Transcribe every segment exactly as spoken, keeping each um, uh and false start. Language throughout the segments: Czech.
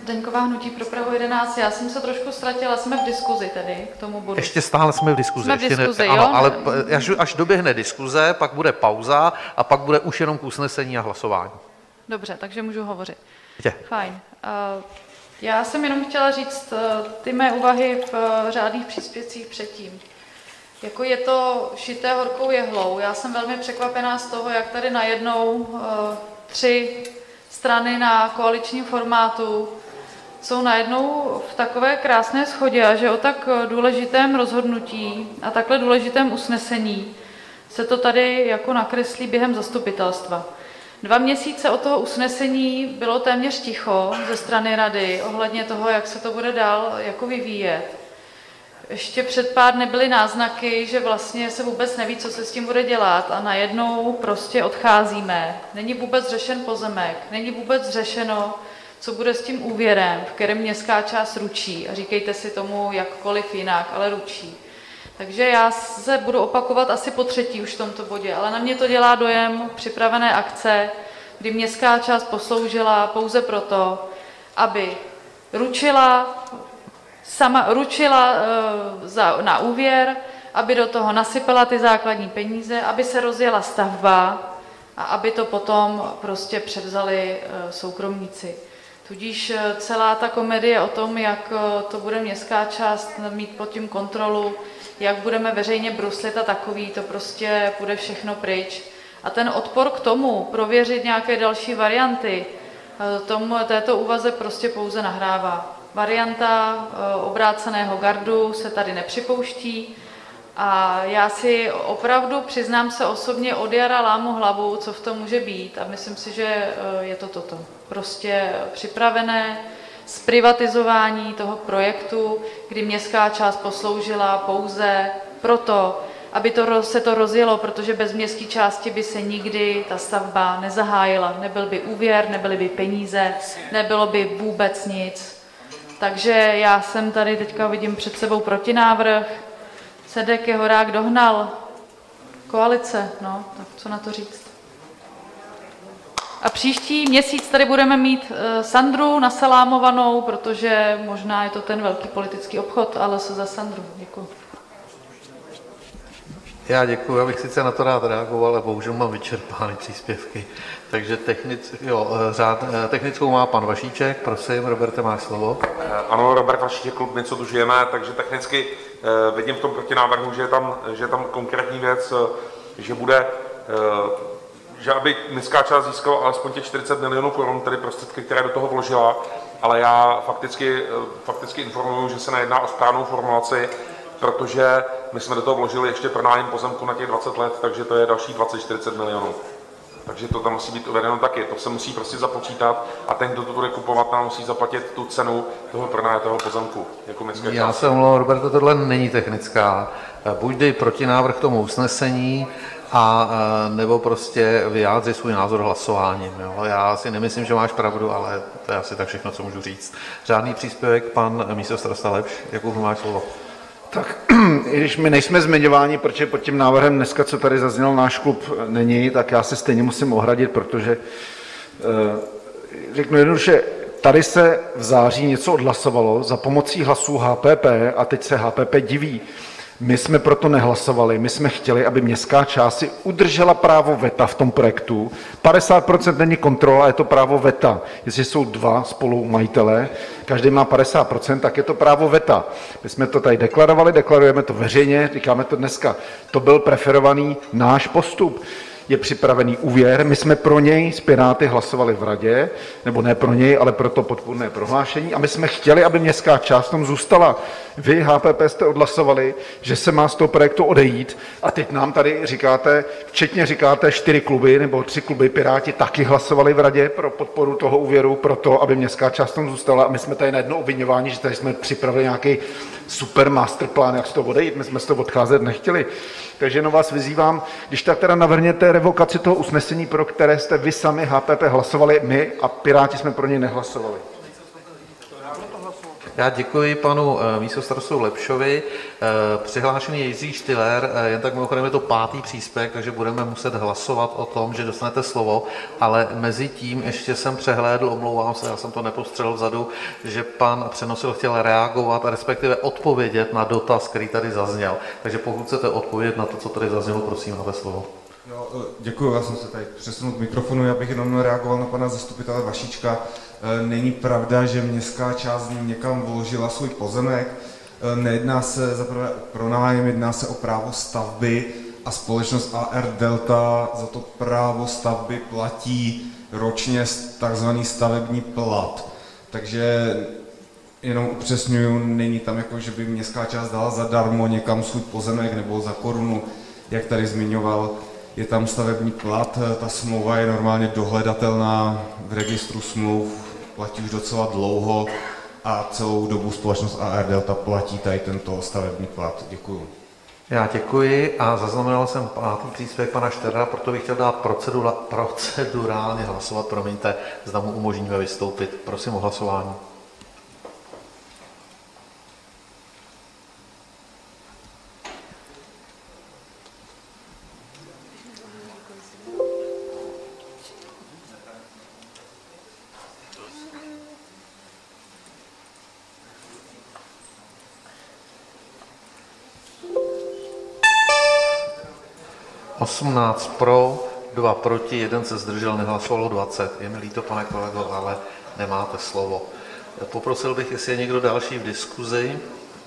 Zdeňková, Hnutí pro Prahu jedenáct. Já jsem se trošku ztratila, jsme v diskuzi tedy k tomu bodu. Ještě stále jsme v diskuzi. Jsme v ještě diskuzi, ne, jo? Ano, ale až, až doběhne diskuze, pak bude pauza a pak bude už jenom k usnesení a hlasování. Dobře, takže můžu hovořit. Tě. Fajn. Uh, já jsem jenom chtěla říct uh, ty mé úvahy v uh, řádných příspěvcích předtím. Jako je to šité horkou jehlou. Já jsem velmi překvapená z toho, jak tady najednou uh, tři strany na koaličním formátu jsou najednou v takové krásné shodě a že o tak důležitém rozhodnutí a takhle důležitém usnesení se to tady jako nakreslí během zastupitelstva. Dva měsíce od toho usnesení bylo téměř ticho ze strany rady ohledně toho, jak se to bude dál jako vyvíjet. Ještě před pár dny byly náznaky, že vlastně se vůbec neví, co se s tím bude dělat a najednou prostě odcházíme. Není vůbec řešen pozemek, není vůbec řešeno, co bude s tím úvěrem, v kterém městská část ručí. A říkejte si tomu jakkoliv jinak, ale ručí. Takže já se budu opakovat asi po třetí už v tomto bodě, ale na mě to dělá dojem připravené akce, kdy městská část posloužila pouze proto, aby ručila, sama ručila uh, za, na úvěr, aby do toho nasypala ty základní peníze, aby se rozjela stavba a aby to potom prostě převzali uh, soukromníci. Tudíž celá ta komedie o tom, jak to bude městská část mít pod tím kontrolu, jak budeme veřejně bruslit a takový, to prostě půjde všechno pryč. A ten odpor k tomu, prověřit nějaké další varianty, tomu, této úvaze prostě pouze nahrává. Varianta obráceného gardu se tady nepřipouští a já si opravdu, přiznám se osobně, od jara lámu hlavu, co v tom může být a myslím si, že je to toto. Prostě připravené zprivatizování toho projektu, kdy městská část posloužila pouze proto, aby to, se to rozjelo, protože bez městské části by se nikdy ta stavba nezahájila. Nebyl by úvěr, nebyly by peníze, nebylo by vůbec nic. Takže já jsem tady teďka vidím před sebou protinávrh. Sedek je Horák dohnal. Koalice, no, tak co na to říct? A příští měsíc tady budeme mít uh, Sandru nasalámovanou, protože možná je to ten velký politický obchod, ale se za Sandru. Děkuji. Já děkuji, abych sice na to rád reagoval, ale bohužel mám vyčerpány příspěvky. Takže technic, jo, řád, technickou má pan Vašíček, prosím, Roberte, máš slovo. Ano, Robert Vašíček, klub My, co tu žijeme, takže technicky vidím v tom protinávrhu, že je tam, že je tam konkrétní věc, že bude, že aby městská část získala alespoň těch čtyřicet milionů korun, tedy prostředky, které do toho vložila, ale já fakticky, fakticky informuji, že se nejedná o správnou formulaci, protože my jsme do toho vložili ještě pronájem pozemku na těch dvacet let, takže to je další dvacet čtyřicet milionů. Takže to tam musí být uvedeno taky. To se musí prostě započítat a ten, kdo to bude kupovat, nám musí zaplatit tu cenu toho pronajatého pozemku. Jako městské Já se omlouvám, Roberto, tohle není technická. Buď dej protinávrh k tomu usnesení, a nebo prostě vyjádři svůj názor hlasováním. Jo. Já si nemyslím, že máš pravdu, ale to je asi tak všechno, co můžu říct. Žádný příspěvek, pan místostarosta Lepš, jakou máš slovo? Tak i když my nejsme zmiňováni, protože pod tím návrhem dneska, co tady zazněl náš klub, není, tak já se stejně musím ohradit, protože řeknu jednoduše, tady se v září něco odhlasovalo za pomocí hlasů H P P a teď se H P P diví. My jsme proto nehlasovali, my jsme chtěli, aby městská část si udržela právo veta v tom projektu. padesát procent není kontrola, je to právo veta. Jestli jsou dva spolumajitelé, každý má padesát procent, tak je to právo veta. My jsme to tady deklarovali, deklarujeme to veřejně, říkáme to dneska. To byl preferovaný náš postup. Je připravený úvěr, my jsme pro něj s Piráty hlasovali v radě, nebo ne pro něj, ale pro to podpůrné prohlášení a my jsme chtěli, aby městská část tam zůstala. Vy, H P P, jste odhlasovali, že se má z toho projektu odejít a teď nám tady říkáte, včetně říkáte čtyři kluby nebo tři kluby, Piráti taky hlasovali v radě pro podporu toho úvěru, pro to, aby městská část tam zůstala a my jsme tady najednou obviňováni, že tady jsme připravili nějaký super masterplán, jak z toho odejít, my jsme z toho odcházet nechtěli. Takže jenom vás vyzývám, když tak teda navrhněte revokaci toho usnesení, pro které jste vy sami H P P hlasovali, my a Piráti jsme pro něj nehlasovali. Já děkuji panu místostarostu Lepšovi. Přihlášený je Jiří Štýler, jen tak mimochodem je to pátý příspěvek, takže budeme muset hlasovat o tom, že dostanete slovo, ale mezi tím ještě jsem přehlédl, omlouvám se, já jsem to nepostřehl vzadu, že pan Přenosil chtěl reagovat, respektive odpovědět na dotaz, který tady zazněl. Takže pokud chcete odpovědět na to, co tady zaznělo, prosím, máte slovo. No, děkuji, já jsem se tady přesunul k mikrofonu, já bych jenom reagoval na pana zastupitele Vašíčka. Není pravda, že městská část někam vložila svůj pozemek. Nejedná se zaprvé o pronájem, jedná se o právo stavby a společnost A R Delta za to právo stavby platí ročně takzvaný stavební plat. Takže jenom upřesňuju, není tam jako, že by městská část dala zadarmo někam svůj pozemek nebo za korunu, jak tady zmiňoval. Je tam stavební plat, ta smlouva je normálně dohledatelná v registru smluv, platí už docela dlouho a celou dobu společnost A R Delta platí tady tento stavební plat. Děkuju. Já děkuji a zaznamenal jsem pátý příspěvek pana Štera, proto bych chtěl dát procedura, procedurálně hlasovat, promiňte, zda mu umožníme vystoupit. Prosím o hlasování. osmnáct pro, dva proti, jeden se zdržel, nehlasovalo dvacet. Je mi líto, pane kolego, ale nemáte slovo. Poprosil bych, jestli je někdo další v diskuzi.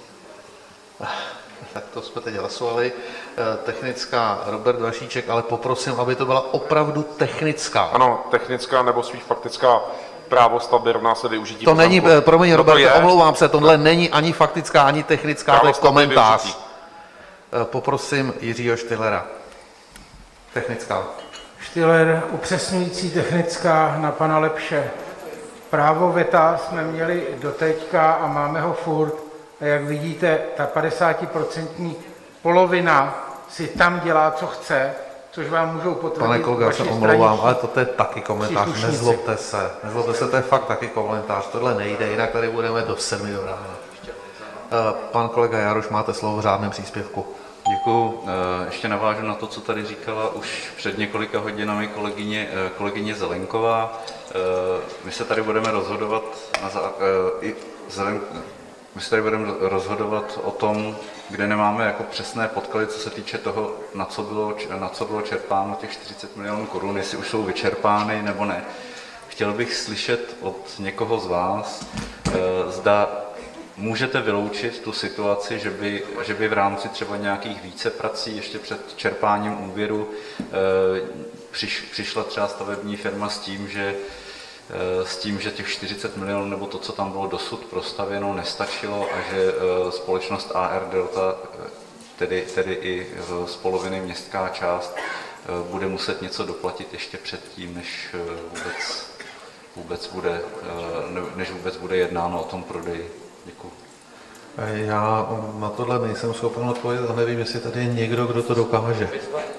Tak to jsme teď hlasovali. Technická Robert Vašíček, ale poprosím, aby to byla opravdu technická. Ano, technická nebo spíš faktická právo stavby rovná se využití. To není, promiň, no Robert, to omlouvám se, tohle není ani faktická, ani technická, právo to je komentář. využití. Poprosím Jiřího Štylera. Technická. Štýler, upřesňující technická na pana Lepše. Právo veta jsme měli doteďka a máme ho furt. A jak vidíte, ta padesátiprocentní polovina si tam dělá, co chce, což vám můžou potvrdit. Pane kolego, já se omlouvám, ale toto je taky komentář, nezlobte se. Nezlobte se, to je fakt taky komentář, tohle nejde, jinak tady budeme do sedmi do rána. Pan kolega Jaroš, máte slovo v řádném příspěvku. Děkuju. Ještě navážu na to, co tady říkala už před několika hodinami kolegyně, kolegyně Zelenková. My se tady budeme rozhodovat na zá... i Zelen... My se tady budeme rozhodovat o tom, kde nemáme jako přesné podklady, co se týče toho, na co bylo, na co bylo čerpáno těch čtyřicet milionů korun, jestli už jsou vyčerpány nebo ne. Chtěl bych slyšet od někoho z vás, zda můžete vyloučit tu situaci, že by, že by v rámci třeba nějakých více prací ještě před čerpáním úvěru e, přiš, přišla třeba stavební firma s tím, že, e, s tím, že těch čtyřicet milionů nebo to, co tam bylo dosud prostavěno, nestačilo a že e, společnost A R Delta, tedy, tedy i z poloviny městská část, e, bude muset něco doplatit ještě předtím, než vůbec, vůbec bude, e, než vůbec bude jednáno o tom prodeji. Děkuji. Já na tohle nejsem schopen odpovědět a nevím, jestli tady je někdo, kdo to dokáže.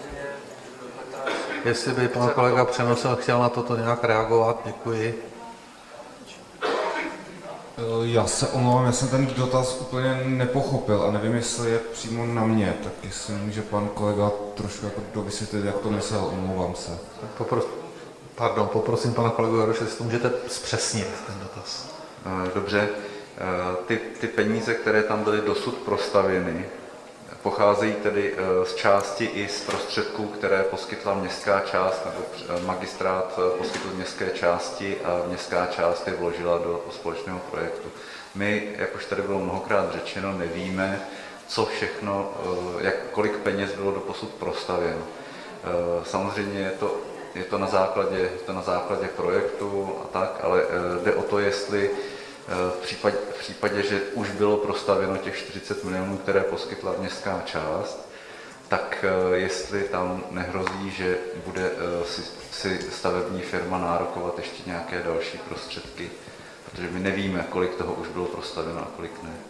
Jestli by pan kolega Přenosil chtěl na toto nějak reagovat, děkuji. Já se omlouvám, já jsem ten dotaz úplně nepochopil a nevím, jestli je přímo na mě, tak jestli může pan kolega trošku jako dovysvětlit, jak to myslel, omlouvám se. Popros... Pardon, poprosím pana kolegu Jaroše, jestli to můžete zpřesnit, ten dotaz. Dobře. Ty, ty peníze, které tam byly dosud prostavěny, pocházejí tedy z části i z prostředků, které poskytla městská část, nebo magistrát poskytl městské části a městská část je vložila do společného projektu. My, jak už tady bylo mnohokrát řečeno, nevíme, co všechno, jak, kolik peněz bylo doposud prostavěno. Samozřejmě je to, je to, na základě, je to na základě projektu a tak, ale jde o to, jestli V případě, v případě, že už bylo prostavěno těch čtyřicet milionů, které poskytla městská část, tak jestli tam nehrozí, že bude si, si stavební firma nárokovat ještě nějaké další prostředky, protože my nevíme, kolik toho už bylo prostavěno a kolik ne.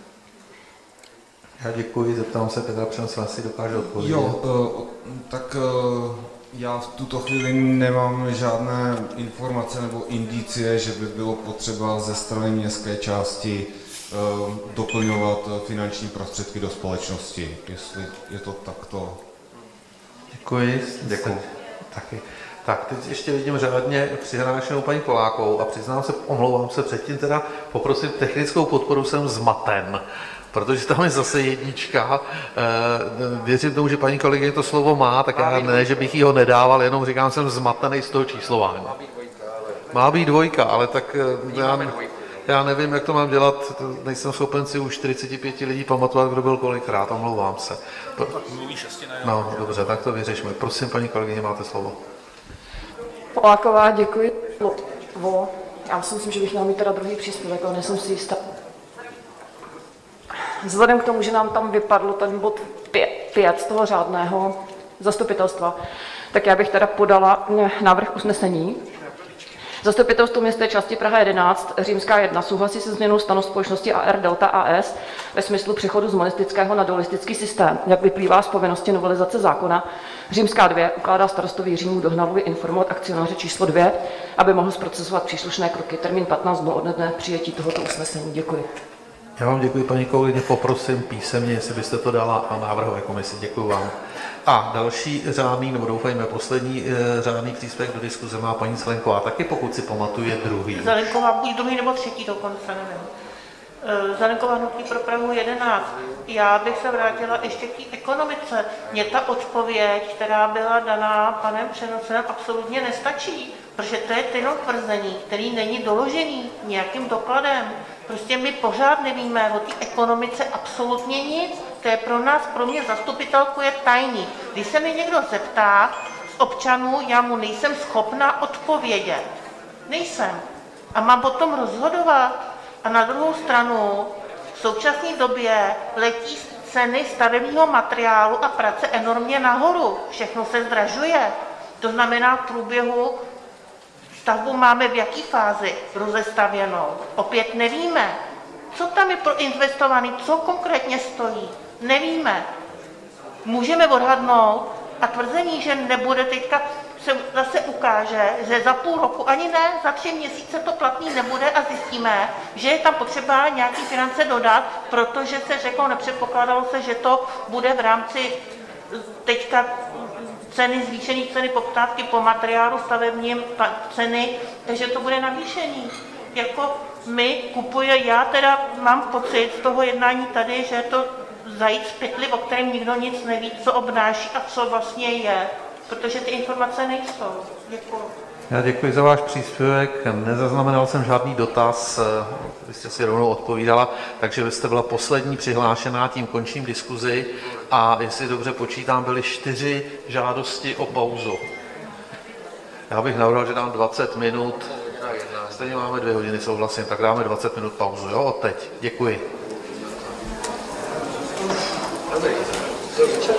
Já děkuji, zeptám se Petra Přenosila, jestli dokáže odpovědět. Jo, tak Já v tuto chvíli nemám žádné informace nebo indicie, že by bylo potřeba ze strany městské části uh, doplňovat finanční prostředky do společnosti, jestli je to takto. Děkuji. Děkuji. Taky. Tak, teď ještě vidím řádně přihlášenou paní Polákovou a přiznám se, omlouvám se předtím, teda poprosím technickou podporu, jsem zmaten, protože tam je zase jednička. Věřím tomu, že paní kolegyně to slovo má, tak já ne, že bych jí ho nedával, jenom říkám, jsem zmatený z toho číslování. Má být dvojka, ale tak já, já nevím, jak to mám dělat, nejsem schopen si u čtyřiceti pěti lidí pamatovat, kdo byl kolikrát, omlouvám se. No, dobře, tak to vyřešíme. Prosím, paní kolegyně, máte slovo. Poláková, děkuji. Vo, já si myslím, že bych měla mít teda druhý příspěvek, ale nejsem si jistá. Vzhledem k tomu, že nám tam vypadl ten bod pět z toho řádného zastupitelstva, tak já bych teda podala návrh usnesení. Zastupitelstvo městské části Praha jedenáct, římská jedna, souhlasí se změnou stanu společnosti A R Delta A S ve smyslu přechodu z monistického na dualistický systém, jak vyplývá z povinnosti novelizace zákona. Římská dvě ukládá starostovi Jiřímu Dohnalovi informovat akcionáře číslo dvě, aby mohl zprocesovat příslušné kroky. Termín patnáct dnů ode dne přijetí tohoto usnesení. Děkuji. Já vám děkuji, paní kolegyně, poprosím písemně, jestli byste to dala na návrhové komisi. Děkuji vám. A další řádný, nebo doufejme poslední e, řádný příspěvek do diskuze má paní Zelenková, taky pokud si pamatuje druhý. Zelenková buď druhý nebo třetí dokonce, nevím. Zelenková hnutí pro Prahu jedenáct. Já bych se vrátila ještě k té ekonomice. Mně ta odpověď, která byla daná panem Přenosem, absolutně nestačí, protože to je tyno tvrzení, který není doložený nějakým dokladem. Prostě my pořád nevíme o té ekonomice absolutně nic. To je pro nás, pro mě zastupitelku je tajný. Když se mi někdo zeptá z občanů, já mu nejsem schopna odpovědět. Nejsem. A mám potom rozhodovat. A na druhou stranu v současné době letí ceny stavebního materiálu a práce enormně nahoru. Všechno se zdražuje. To znamená, v průběhu stavbu máme v jaký fázi rozestavěnou. Opět nevíme, co tam je proinvestovaný, co konkrétně stojí. Nevíme. Můžeme odhadnout a tvrzení, že nebude teďka, se zase ukáže, že za půl roku, ani ne, za tři měsíce to platný nebude a zjistíme, že je tam potřeba nějaký finance dodat, protože se řeklo, nepředpokládalo se, že to bude v rámci teďka ceny, zvýšené ceny poptávky po materiálu stavebním, ceny, takže to bude navýšení. Jako my kupuje, já teda mám pocit z toho jednání tady, že je to zajít z pytli, o kterém nikdo nic neví, co obnáší a co vlastně je, protože ty informace nejsou. Děkuji. Já děkuji za váš příspěvek. Nezaznamenal jsem žádný dotaz, vy jste si rovnou odpovídala, takže vy jste byla poslední přihlášená, tím končím diskuzi a jestli dobře počítám, byly čtyři žádosti o pauzu. Já bych navrhl, že dám dvacet minut, stejně máme dvě hodiny, souhlasím, tak dáme dvacet minut pauzu, jo, od teď. Děkuji. Dobrý.